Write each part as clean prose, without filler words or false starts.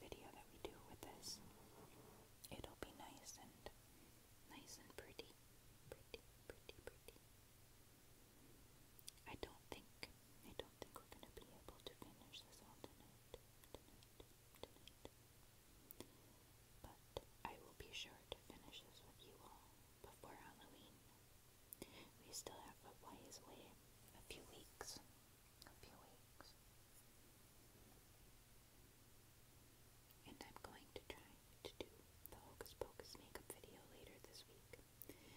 video that we do with this, it'll be nice and pretty. I don't think we're gonna be able to finish this all tonight. But I will be sure to finish this with you all before Halloween. We still have a ways away, a few weeks. And I'm going to try to do the Hocus Pocus makeup video later this week.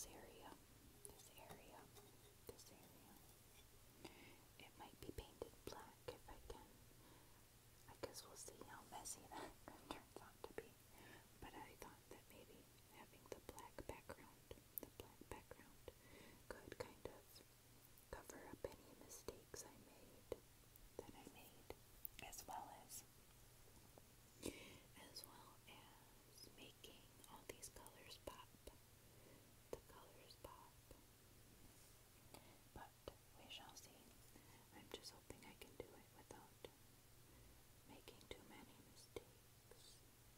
area, this area, this area. It might be painted black if I can. I guess we'll see how messy that turns out to be. But I thought that maybe having the black background could kind of cover up any mistakes I made, as well as making all these colors pop. The colors pop. But we shall see. I'm just hoping I can do it without making too many mistakes.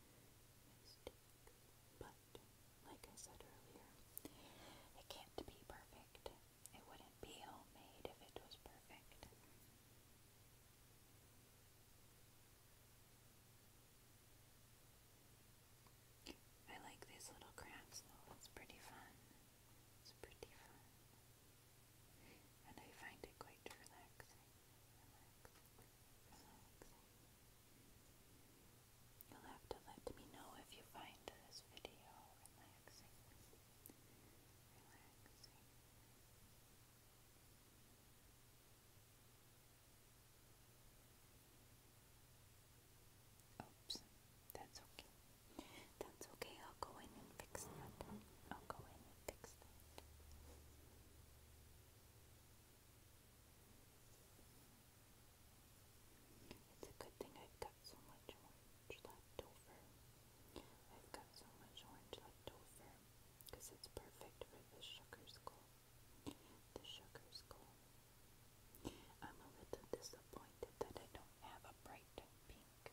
But, like I said earlier, it can't be perfect. It wouldn't be homemade if it was perfect. I like these little crafts though. It's pretty fun. It's pretty fun. And I find it quite relaxing. You'll have to let me know if you find this video relaxing. Oops, that's okay. That's okay, I'll go in and fix that. I'll go in and fix that. It's a good thing I've got so much orange left over. Because it's perfect for the sugar skull. The sugar skull. I'm a little disappointed that I don't have a bright pink,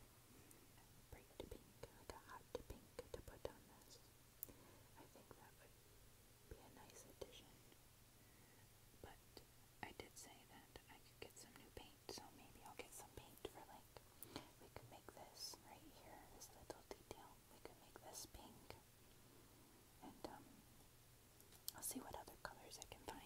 like a hot pink to put on this. I think that would be a nice addition. But I did say that I could get some new paint, so maybe I'll get some paint for like, we could make this right here, this little detail, we could make this pink. And I'll see what other colors I can find.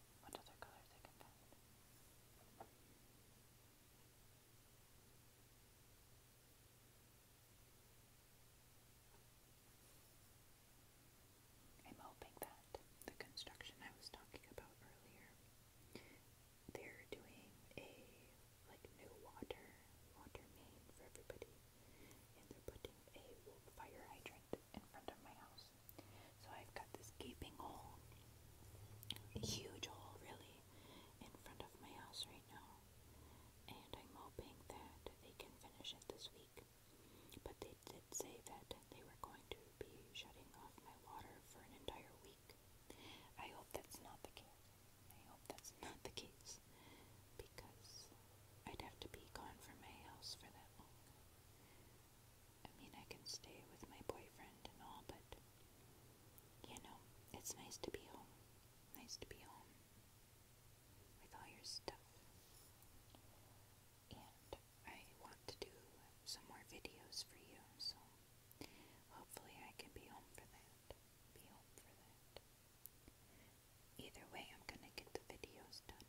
I'm hoping that the construction I was talking about earlier, they're doing a new water main for everybody, and they're putting a fire hydrant in front of my house. So I've got this gaping hole, a huge hole really, in front of my house right now, and I'm hoping that they can finish it this week. But they did say that they were going to be shutting off my water for an entire week. I hope that's not the case. Because I'd have to be gone from my house for that long. I mean, I can stay with my boyfriend and all, but it's nice to be home. With all your stuff. And I want to do some more videos for you, so hopefully I can be home for that. Either way, I'm gonna get the videos done.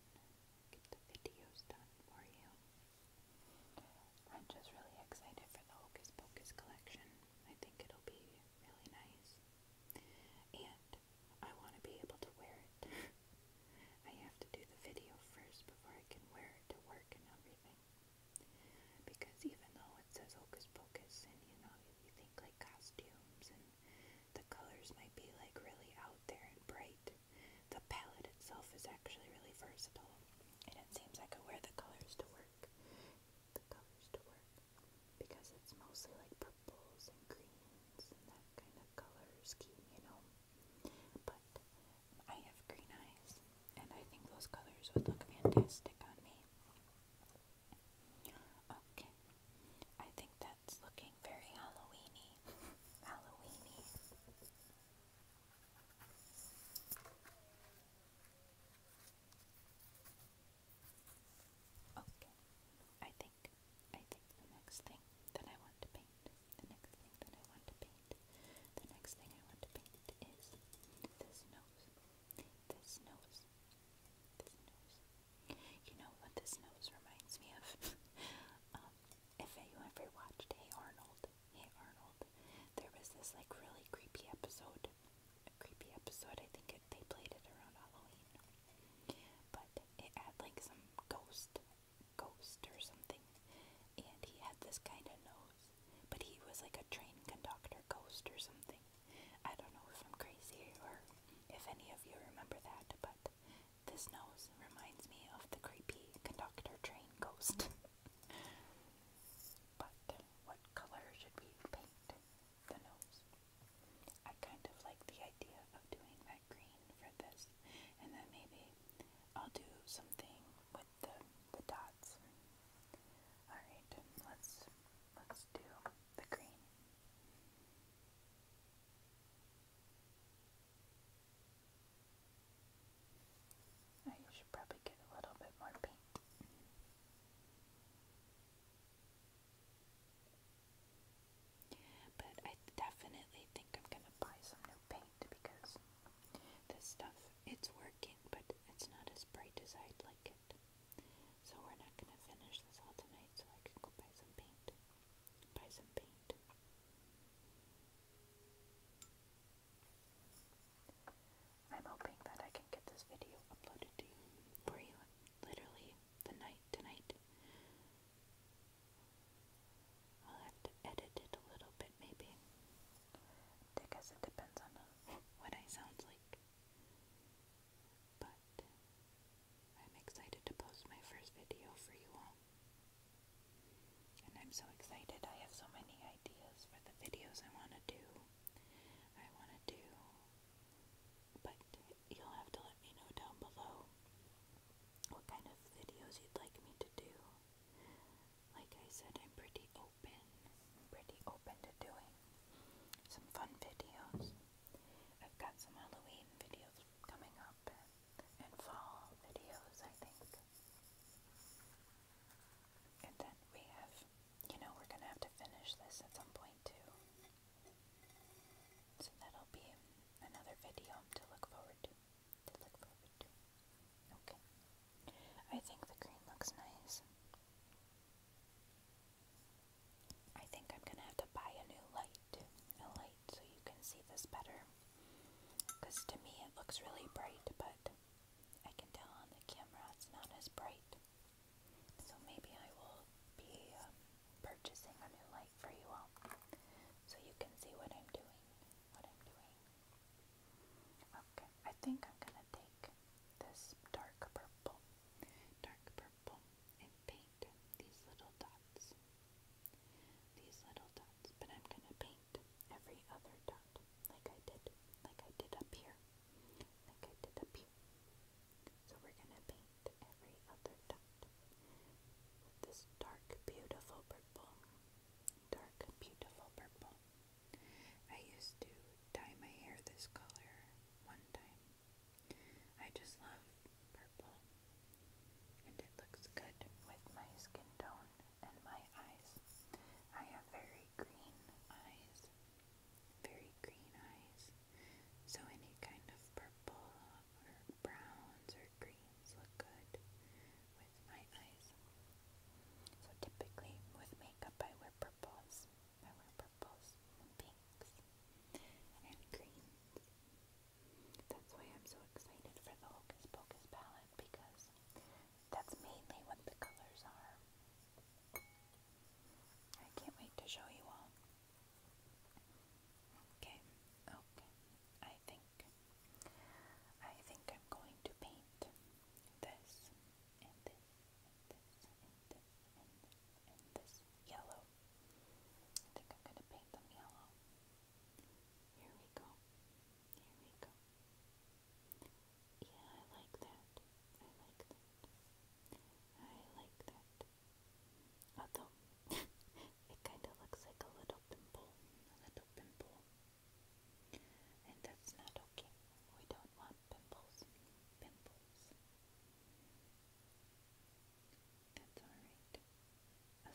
For you. I'm just really excited for the Hocus Pocus collection. I think it'll be really nice. And I want to be able to wear it. I have to do the video first before I can wear it to work and everything. Because even though it says Hocus Pocus and you think like costumes and the colors might be like really out there and bright, the palette itself is actually really versatile. And it seems I could wear the colors to work. Because it's mostly like purples and greens and that kind of color scheme, But I have green eyes, and I think those colors would look fantastic on me. Okay, I think that's looking very Halloweeny. Okay, I think the next thing that I want to paint, is this nose.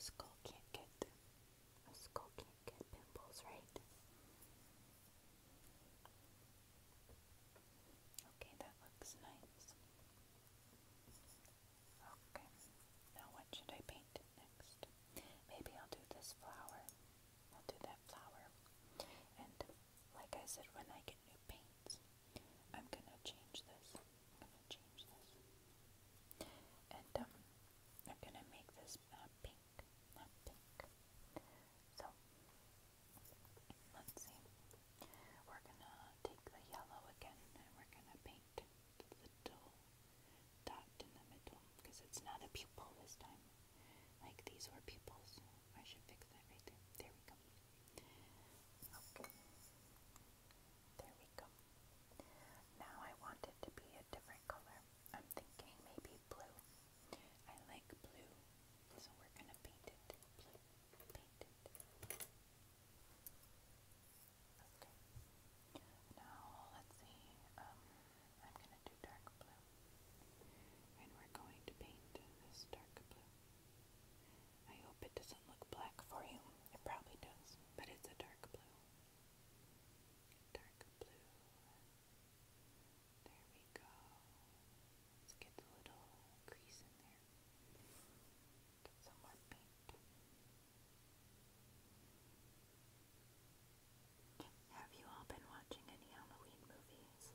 A skull can't get pimples, right? Okay, that looks nice. Okay, now what should I paint next? Maybe I'll do this flower. I'll do that flower. And like I said, when I get new paints, I'm gonna change this. And I'm gonna make this pink, not pink. So let's see. We're gonna take the yellow again, and we're gonna paint the little dot in the middle, because it's not a pupil this time. Like these were pupils. I should fix that right there. There we go. Okay. There we go. Now I want it to be a different color. I'm thinking maybe blue. I like blue, so we're gonna paint it blue. Paint it. Okay. Now let's see. I'm gonna do dark blue, and we're going to paint this dark blue. I hope it doesn't look black for you. It probably does, but it's a dark blue. Dark blue. There we go. Let's get the little crease in there. Get some more paint. Have you all been watching any Halloween movies?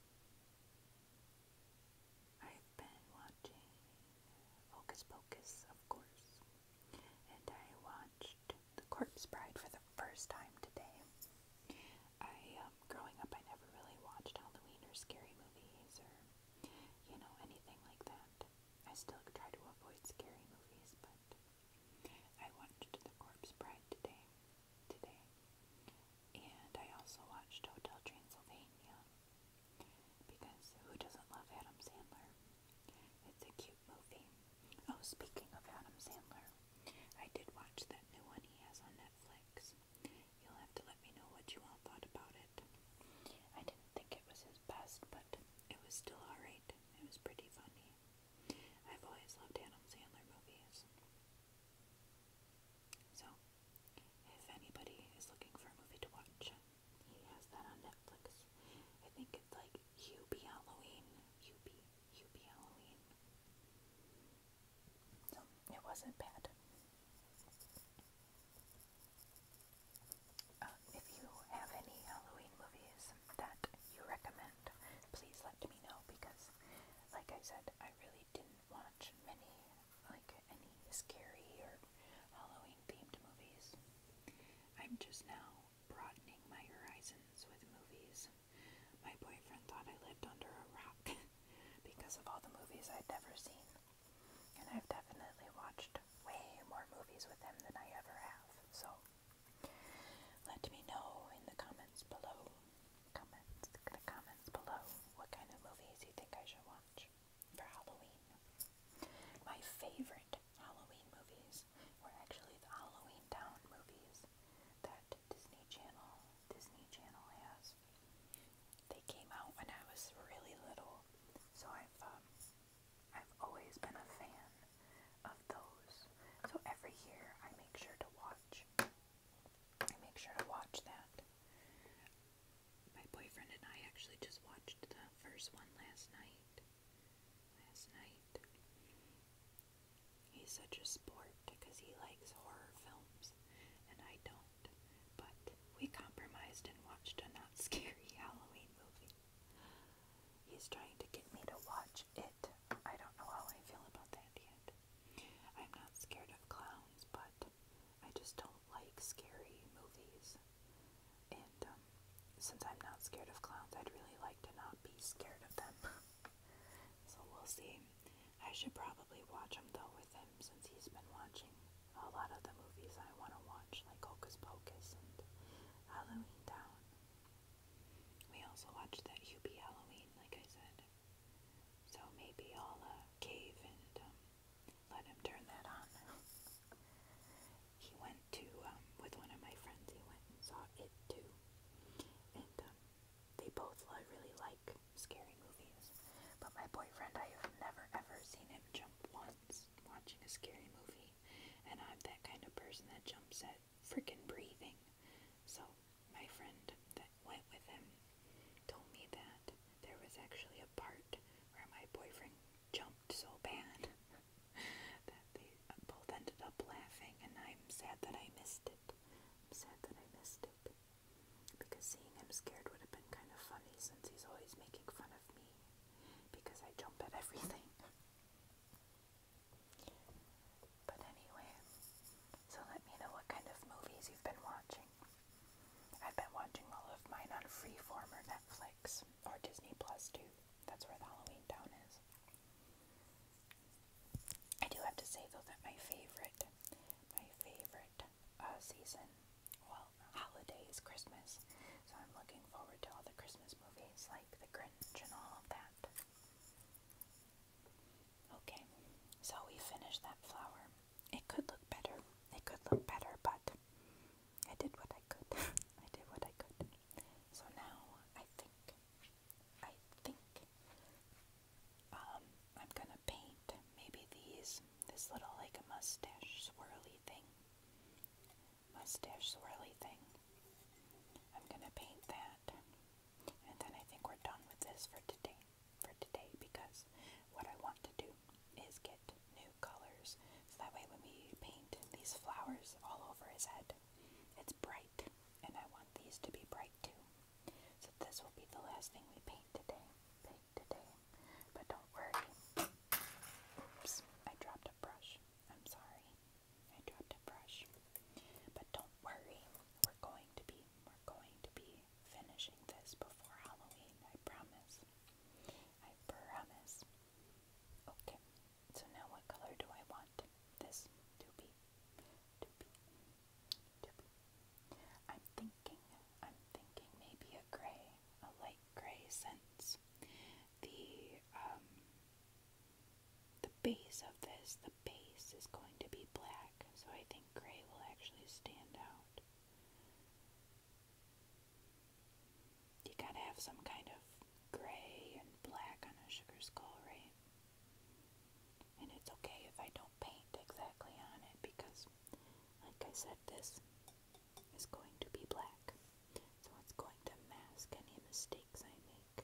I've been watching Hocus Pocus, of course, and I watched The Corpse Bride for the first time today. Growing up, I never really watched Halloween or scary movies or, anything like that. I still try to avoid scary movies, but I watched The Corpse Bride today, and I also watched Hotel Transylvania, because who doesn't love Adam Sandler? It's a cute movie. Oh, speaking of Adam Sandler, I did watch that new one he has on Netflix. You'll have to let me know what you all thought about it. I didn't think it was his best, but it was still alright. It was pretty funny. I've always loved Adam Sandler movies. So, if anybody is looking for a movie to watch, he has that on Netflix. I think it's like Hubie Halloween. Hubie Halloween. So, it wasn't bad. If you have any Halloween movies that you recommend, please let me know, because, like I said, I really didn't watch any scary or Halloween-themed movies. I'm just now broadening my horizons with movies. My boyfriend thought I lived under a rock because of all the movies I'd never seen, and I've definitely watched way more movies with him than I ever have, so let me know in the comments below, what kind of movies you think I should watch for Halloween. My favorite Halloween movies were actually the Halloween Town movies that Disney Channel has. They came out when I was really little, so I've always been a fan of those. So every year I make sure to watch that. My boyfriend and I actually just watched the first one last night. He's such a sport because he likes horror films and I don't. But we compromised and watched a not scary Halloween movie. He's trying to get me to watch it. I don't know how I feel about that yet. I'm not scared of clowns, but I just don't like scary movies. And since I'm not scared of clowns, I'd really like to not be scared of them. So we'll see. I should probably watch them though with him, since he's been watching a lot of the movies I want to watch, like Hocus Pocus and Halloween Town. We also watched that Hubie Halloween, like I said. So maybe I'll cave and let him turn that on. He went to, with one of my friends, he went and saw it too. And they both really like scary movies. But my boyfriend, I have never ever seen him jump once watching a scary movie. And I'm that upset freaking breathing. So my friend that went with him told me that there was actually a part where my boyfriend jumped so bad that they both ended up laughing, and I'm sad that I missed it. I'm sad that I missed it. Because seeing him scared would have been kind of funny, since he's always making fun of me because I jump at everything. But anyway, so let me know what kind of movies you've been watching. I've been watching all of mine on Freeform or Netflix or Disney Plus too. That's where the Halloween Town is. I do have to say though that my favorite season, well, holiday is Christmas. So I'm looking forward to all the Christmas movies like The Grinch and all of that. Okay, so we finished that flower. It could look better. It could look better, but I did what I could. I did what I could. So now I think I'm gonna paint maybe this little like a mustache swirly thing. I'm gonna paint that, and then I think we're done with this for today. Because what I want to do is get new colors, so that way when we paint these flowers all over his head, it's bright, and I want these to be bright too. So this will be the last thing we paint today. But don't worry. Oops, I dropped a brush. I'm sorry. I dropped a brush. But don't worry. We're going to be finishing this before Halloween. I promise. Okay. So now what color do I want this to be? I'm thinking maybe a gray, a light gray, since the base of this, the base is going to be black, so I think gray will actually stand out. You gotta have some kind of gray and black on a sugar skull, right? And it's okay if I don't paint exactly on it, because like I said, this is going to be black, so it's going to mask any mistakes I make.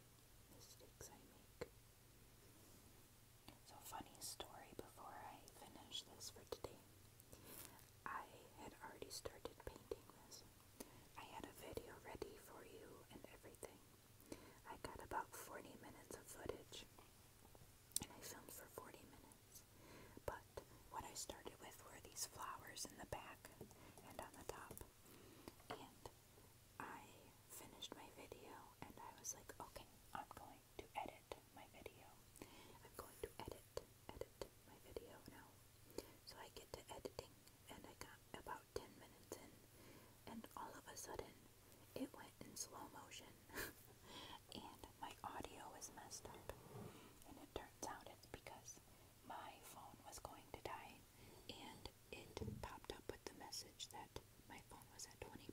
So funny story before I finish this for today. I had already started painting this. I had a video ready for you and everything. I got about 40 minutes of footage, and I filmed for 40 minutes. But what I started with were these flowers in the back and on the top. And I finished my video, and I was like, okay, I'm going to edit my video. I'm going to edit my video now. So I get to editing, and I got about 10 minutes in, and all of a sudden, it went in slow motion, and my audio was messed up. And it turns out it's because my phone was going to die, and it popped up with the message that my phone was at 20%.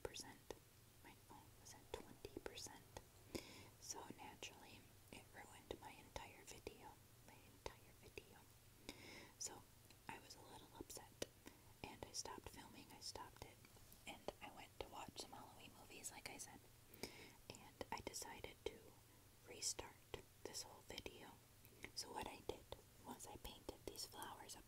So naturally, it ruined my entire video. So I was a little upset, and I stopped filming. I stopped it, and I went to watch some Halloween movies, like I said. And I decided to restart this whole video. So what I did was I painted these flowers